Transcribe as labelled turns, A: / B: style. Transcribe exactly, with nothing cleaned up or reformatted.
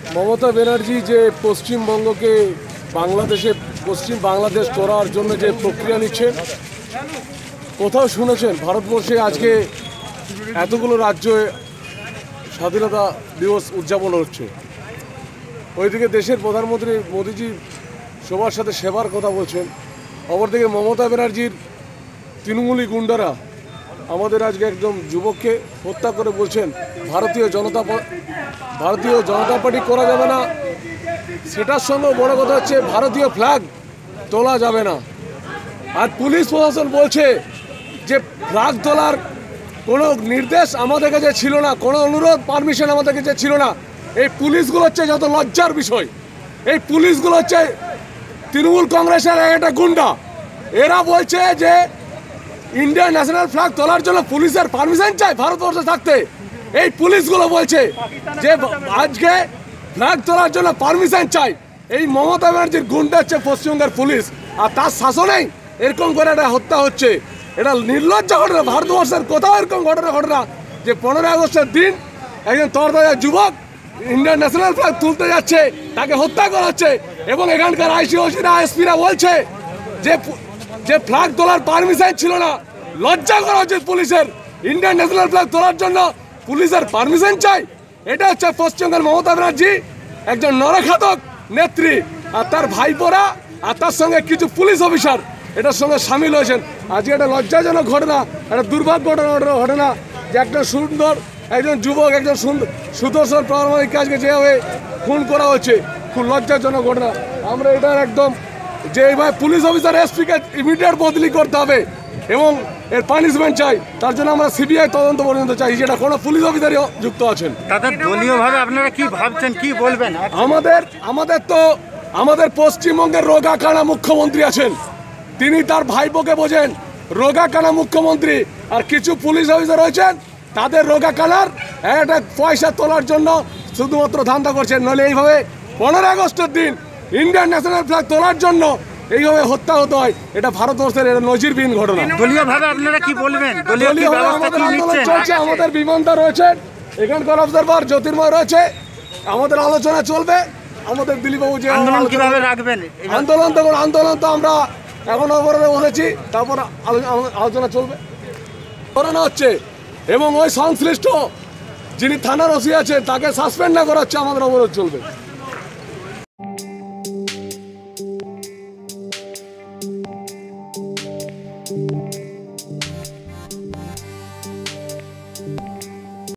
A: মমতা ব্যানার্জি যে পশ্চিমবঙ্গকে বাংলাদেশে পশ্চিম বাংলাদেশ করার জন্য যে প্রক্রিয়া নিচ্ছেন, কোথাও শুনেছেন ভারতবর্ষে আজকে এতগুলো রাজ্যে স্বাধীনতা দিবস উদযাপন হচ্ছে, ওইদিকে দেশের প্রধানমন্ত্রী মোদিজি সবার সাথে সেবার কথা বলছেন, অপরদিকে মমতা ব্যানার্জির তৃণমূলী গুন্ডারা আমাদের আজকে একদম যুবককে হত্যা করে বলছেন ভারতীয় জনতা ভারতীয় জনতা পার্টি করা যাবে না। সেটার সঙ্গে বড় কথা হচ্ছে ভারতীয় ফ্ল্যাগ তোলা যাবে না। আর পুলিশ প্রশাসন বলছে যে ফ্ল্যাগ তোলার কোনো নির্দেশ আমাদের কাছে ছিল না, কোনো অনুরোধ পারমিশন আমাদের কাছে ছিল না। এই পুলিশগুলো হচ্ছে যত লজ্জার বিষয়, এই পুলিশগুলো হচ্ছে তৃণমূল কংগ্রেসের একটা গুন্ডা। এরা বলছে যে ইন্ডিয়ান ন্যাশনাল ফ্ল্যাগ তোলার জন্য পুলিশের পারমিশন চাই ভারতবর্ষে থাকতে। এই পুলিশগুলো বলছে যে আজকে ফ্ল্যাগ তোলার জন্য পারমিশন চাই। এই মমতা ব্যানার্জির গুন্ডা হচ্ছে পশ্চিমবঙ্গের পুলিশ, আর তার শাসনেই এরকম করে একটা হত্যা হচ্ছে। এটা নির্লজ্জ ঘটনা, ভারতবর্ষের কোথাও এরকম ঘটনা ঘটে না যে পনেরোই আগস্টের দিন একজন তরতাজা যুবক ইন্ডিয়ান ন্যাশনাল ফ্ল্যাগ তুলতে যাচ্ছে, তাকে হত্যা করা হচ্ছে। এবং এখানকার আইসিওসিরা এসপিরা বলছে যে যে ফ্ল্যাগ তোলার পারমিশন ছিল না। লজ্জা করা হচ্ছে পুলিশের, ইন্ডিয়ান ন্যাশনাল ফ্ল্যাগ তোলার জন্য পুলিশের পারমিশন চাই। এটা হচ্ছে পশ্চিমবঙ্গের মমতা ব্যানার্জি একজন নরঘাতক নেত্রী, আর তার ভাইপোরা আর তার সঙ্গে কিছু পুলিশ অফিসার এটার সঙ্গে সামিল হয়েছেন। আজকে একটা লজ্জাজনক ঘটনা, একটা দুর্ভাগ্যজনক ঘটনা যে একটা সুন্দর একজন যুবক একজন সুদর্শন প্রামাণিককে আজকে যেভাবে খুন করা হচ্ছে, খুব লজ্জাজনক ঘটনা। আমরা এটার একদম যে এইভাবে পুলিশ অফিসার এসপিকে ইমিডিয়েট বদলি করতে হবে এবং এর পানিশমেন্ট চাই। তার জন্য আমরা সিবিআই তদন্ত পর্যন্ত চাই, যেটা কোনো পুলিশ অফিসারই যুক্ত আছেন।
B: তাদের দলীয়ভাবে আপনারা কি ভাবছেন, কি বলবেন?
A: আমাদের আমাদের তো আমাদের পশ্চিমবঙ্গের রোগা কানা মুখ্যমন্ত্রী আছেন, তিনি তার ভাইপোকে বোঝেন রোগা কানা মুখ্যমন্ত্রী, আর কিছু পুলিশ অফিসার রয়েছেন তাদের রোগা কানার একটা পয়সা তোলার জন্য শুধুমাত্র ধান্দা করছেন। নইলে এইভাবে পনেরোই আগস্টের দিন ইন্ডিয়ান ন্যাশনাল ফ্ল্যাগ তোলার জন্য এইভাবে হত্যা হতে হয়, এটা ভারতবর্ষের এটা নজিরবিহীন ঘটনা।
B: দলীয়ভাবে আপনারা কি বলবেন?
A: দলীয়ভাবে আমাদের আন্দোলন চলছে, আমাদের বিমানদা রয়েছে, এখানকার অবজারভার জ্যোতির্ময় রয়েছে, আমাদের আলোচনা চলবে। আমাদের দিলীপবাবু যে
B: আন্দোলন কিভাবে রাখবেন?
A: আন্দোলন তো আন্দোলন তো আমরা এখন অবরোধে বসেছি, তারপর আলোচনা চলবে, করানো হচ্ছে। এবং ওই সংশ্লিষ্ট যিনি থানার ওসি আছে তাকে সাসপেন্ড না করা হচ্ছে, আমাদের অবরোধ চলবে।